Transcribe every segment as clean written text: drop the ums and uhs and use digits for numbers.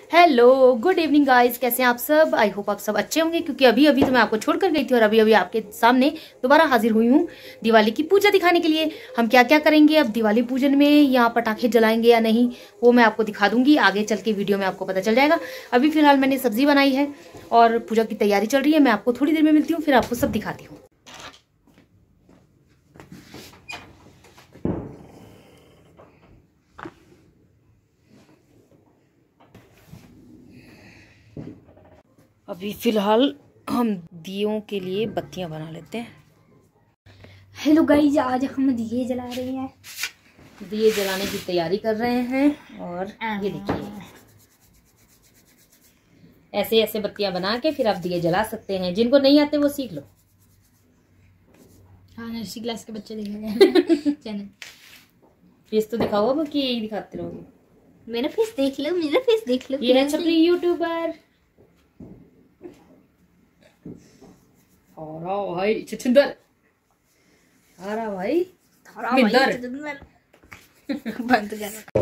Hello good evening guys, कैसे हैं आप सब। आई होप आप सब अच्छे होंगे, क्योंकि अभी अभी तो मैं आपको छोड़कर गई थी और अभी अभी आपके सामने दोबारा हाजिर हुई हूँ दिवाली की पूजा दिखाने के लिए। हम क्या क्या करेंगे अब दिवाली पूजन में, या पटाखे जलाएंगे या नहीं, वो मैं आपको दिखा दूंगी। आगे चल के वीडियो में आपको पता चल जाएगा। अभी फिलहाल मैंने सब्जी बनाई है और पूजा की तैयारी चल रही है। मैं आपको थोड़ी देर में मिलती हूँ, फिर आपको सब दिखाती हूँ। अभी फिलहाल हम दियों के लिए बत्तियां बना लेते हैं। हेलो गाइस, आज हम दिए जला रहे हैं। दिए जलाने की तैयारी कर रहे हैं। और ये देखिए, ऐसे ऐसे बत्तियां बना के फिर आप दिए जला सकते हैं। जिनको नहीं आते वो सीख लो। हाँ, नर्सरी क्लास के बच्चे देखेंगे चैनल। फेस तो दिखाओ अब, कि यही दिखाते रहोगे। मेरा फेस देख लो, मेरा फेस देख लो। ये है छपरी यूट्यूबर। और भाई छछिंदर, अरे भाई बंद कर।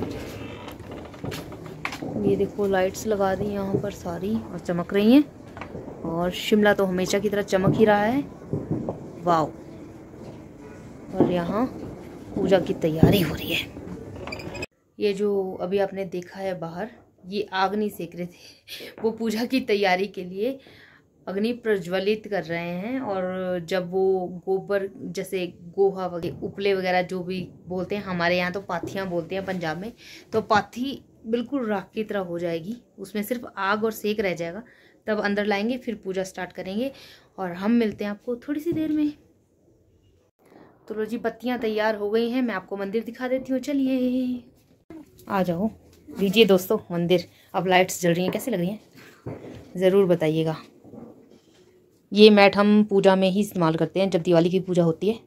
ये देखो लाइट्स लगा दी यहाँ पर सारी और चमक रही हैं। और शिमला तो हमेशा की तरह चमक ही रहा है। वाव। और यहाँ पूजा की तैयारी हो रही है। ये जो अभी आपने देखा है बाहर, ये आग नहीं सेक रहे थे, वो पूजा की तैयारी के लिए अग्नि प्रज्वलित कर रहे हैं। और जब वो गोबर, जैसे गोहा वगैरह, उपले वगैरह जो भी बोलते हैं, हमारे यहाँ तो पाथियाँ बोलते हैं पंजाब में, तो पाथी बिल्कुल राख की तरह हो जाएगी, उसमें सिर्फ आग और सेक रह जाएगा। तब अंदर लाएंगे, फिर पूजा स्टार्ट करेंगे। और हम मिलते हैं आपको थोड़ी सी देर में। तो लो जी, बत्तियाँ तैयार हो गई हैं। मैं आपको मंदिर दिखा देती हूँ, चलिए आ जाओ। लीजिए दोस्तों मंदिर। अब लाइट्स जल रही हैं, कैसी लग रही हैं ज़रूर बताइएगा। ये मैट हम पूजा में ही इस्तेमाल करते हैं जब दिवाली की पूजा होती है।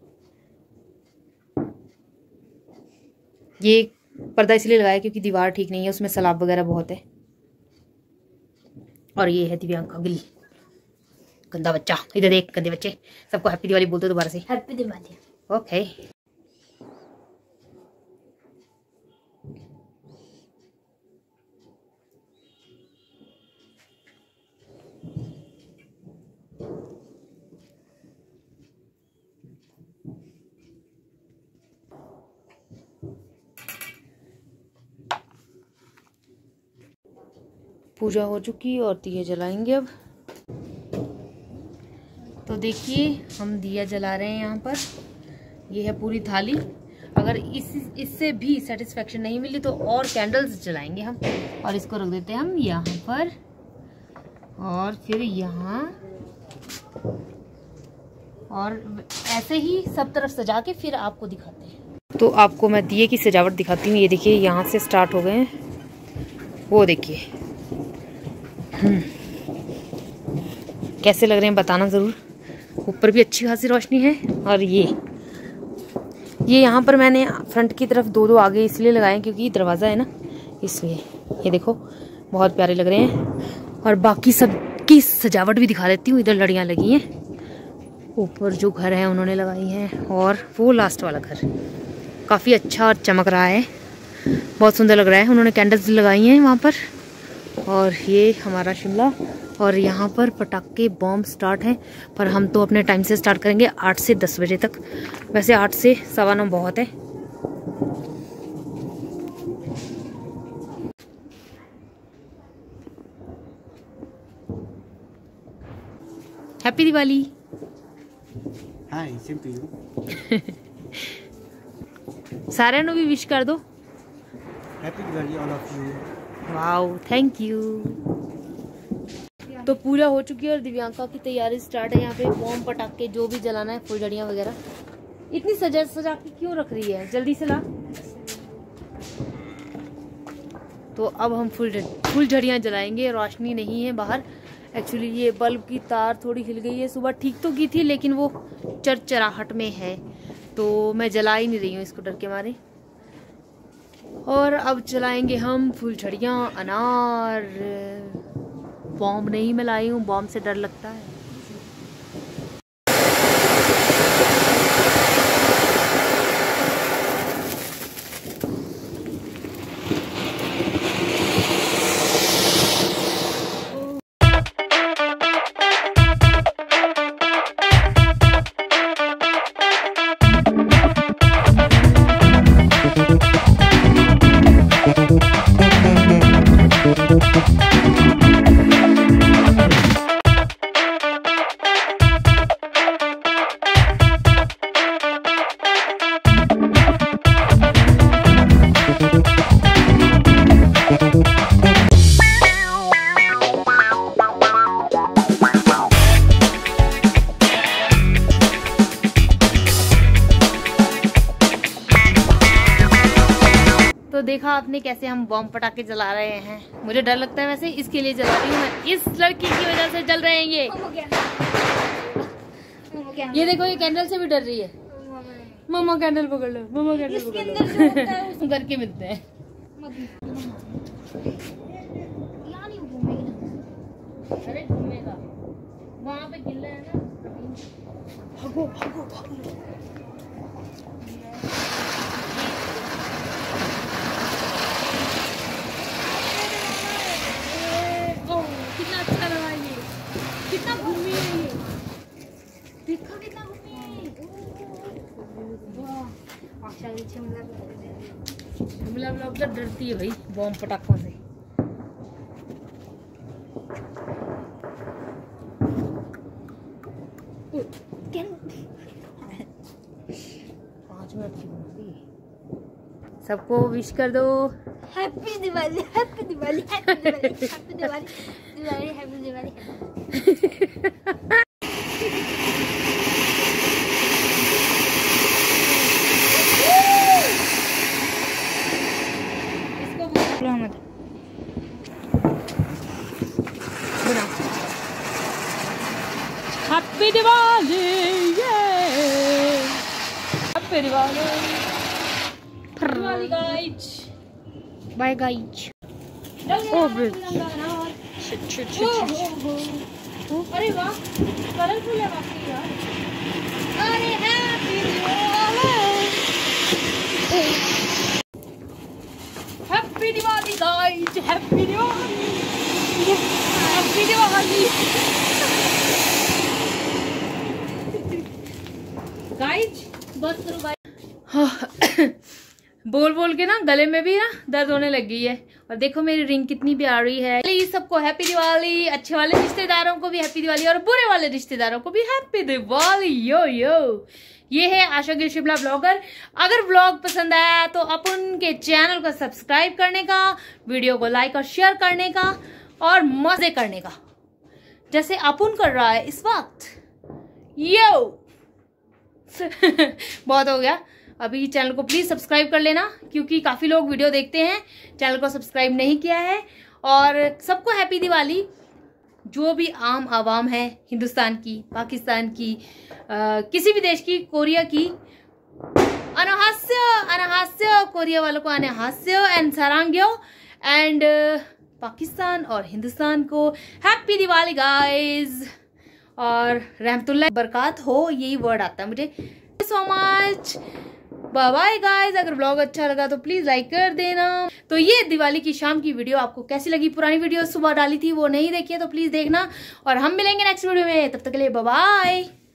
ये पर्दा इसलिए लगाया क्योंकि दीवार ठीक नहीं है, उसमें सलाब वगैरह बहुत है। और ये है दिव्यांग का गिली, गंदा बच्चा। इधर देख, गंदे बच्चे। सबको हैप्पी दिवाली बोलते दोबारा से। हैप्पी दिवाली। ओके। पूजा हो चुकी और दिए जलाएंगे अब। तो देखिए, हम दिया जला रहे हैं यहाँ पर। ये है पूरी थाली। अगर इससे भी सेटिस्फेक्शन नहीं मिली तो और कैंडल्स जलाएंगे हम। और इसको रख देते हैं हम यहाँ पर, और फिर यहाँ, और ऐसे ही सब तरफ सजा के फिर आपको दिखाते हैं। तो आपको मैं दिए की सजावट दिखाती हूँ। ये देखिए, यहाँ से स्टार्ट हो गए हैं, वो देखिए कैसे लग रहे हैं बताना ज़रूर। ऊपर भी अच्छी खासी रोशनी है। और ये यहाँ पर मैंने फ्रंट की तरफ दो आगे इसलिए लगाए क्योंकि दरवाज़ा है ना, इसलिए। ये देखो बहुत प्यारे लग रहे हैं। और बाकी सब की सजावट भी दिखा देती हूँ। इधर लड़ियाँ लगी हैं, ऊपर जो घर है उन्होंने लगाई हैं, और वो लास्ट वाला घर काफ़ी अच्छा और चमक रहा है, बहुत सुंदर लग रहा है। उन्होंने कैंडल्स लगाई हैं वहाँ पर। और ये हमारा शिमला। और यहाँ पर पटाखे बॉम्ब स्टार्ट हैं, पर हम तो अपने टाइम से स्टार्ट करेंगे 8 से 10 बजे तक। वैसे 8 से 9:15 बहुत है। Happy Diwali. Hi, same to you. सारे नो भी विश कर दो। Happy Diwali all of you. Wow, thank you. तो पूजा हो चुकी है और दिव्यांका की तैयारी स्टार्ट है। यहाँ पे बॉम्ब, पटाखे जो भी जलाना है, फुलझड़ियाँ वगैरह। इतनी सजा के क्यों रख रही है, जल्दी से ला। तो अब हम फुलझड़ियाँ जलाएंगे। रोशनी नहीं है बाहर। एक्चुअली ये बल्ब की तार थोड़ी हिल गई है। सुबह ठीक तो की थी, लेकिन वो चरचराहट में है, तो मैं जला ही नहीं रही हूँ इसको डर के मारे। और अब चलाएंगे हम फुलझड़ियाँ। अनार बॉम्ब नहीं मैं लाई हूँ, बॉम्ब से डर लगता है। आपने कैसे हम बॉम्ब पटाखे जला रहे हैं। मुझे डर लगता है वैसे, इसके लिए जला रही हूँ मैं। इस लड़की की वजह से जल रहे हैं ये। ये देखो, ये कैंडल से भी डर रही है। मम्मा कैंडल पकड़ लो, मम्मा कैंडल पकड़ लो। करके मिलते हैं। अरे घूमेगा, वहाँ पे गिल्ला है ना। भागो भागो भागो। कितना अच्छा लगा ये, कितना घूमी है ये, देखो कितना घूमी है। शिमला ब्लॉग तो डरती है भाई बॉम्ब पटाखों से। सबको विश कर दो, happy Diwali, happy Diwali, happy Diwali, happy Diwali, Diwali, happy Diwali. इसको बोलो मत happy Diwali, happy Diwali, Diwali guys, bye guys. अरे वाह, कलरफुल है वाकई यार। अरे happy Diwali, happy Diwali guys, happy Diwali, happy Diwali guys. बस करो गाइस। बोल बोल के ना गले में भी ना दर्द होने लग गई है। और देखो मेरी रिंग कितनी प्यारी है। सबको हैप्पी दिवाली, अच्छे वाले रिश्तेदारों को भी हैप्पी दिवाली और बुरे वाले रिश्तेदारों को भी हैप्पी दिवाली। यो यो, ये है आशा गिल शिमला ब्लॉगर। अगर ब्लॉग पसंद आया तो अपन के चैनल को सब्सक्राइब करने का, वीडियो को लाइक और शेयर करने का और मजे करने का, जैसे अपन कर रहा है इस वक्त। यो बहुत हो गया। अभी चैनल को प्लीज सब्सक्राइब कर लेना, क्योंकि काफी लोग वीडियो देखते हैं, चैनल को सब्सक्राइब नहीं किया है। और सबको हैप्पी दिवाली। जो भी आम आवाम है हिंदुस्तान की, पाकिस्तान की, किसी भी देश की, कोरिया की, अनहास्य अनहास्य, कोरिया वालों को अनहास्य एंड सारांग्यो, एंड पाकिस्तान और हिंदुस्तान को हैप्पी दिवाली गाइज। और रहमतुल्लाह बरकात हो, यही वर्ड आता है मुझे। So much, bye bye guys. अगर ब्लॉग अच्छा लगा तो प्लीज लाइक कर देना। तो ये दिवाली की शाम की वीडियो आपको कैसी लगी? पुरानी वीडियो सुबह डाली थी, वो नहीं देखी है तो प्लीज देखना। और हम मिलेंगे नेक्स्ट वीडियो में, तब तक के लिए बाय बाय।